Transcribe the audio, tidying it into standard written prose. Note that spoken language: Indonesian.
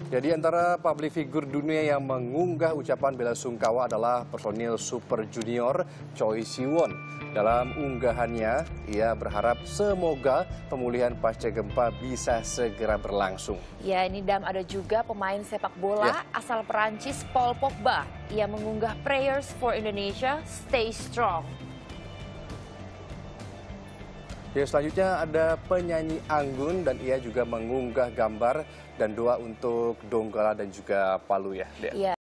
Ya, di antara publik figur dunia yang mengunggah ucapan bela sungkawa adalah personil Super Junior Choi Siwon. Dalam unggahannya, ia berharap semoga pemulihan pasca gempa bisa segera berlangsung. Ya, ini Dam, ada juga pemain sepak bola asal Perancis Paul Pogba. Ia mengunggah prayers for Indonesia, stay strong. Ya, selanjutnya ada penyanyi Anggun dan ia juga mengunggah gambar dan doa untuk Donggala dan juga Palu ya. Ya,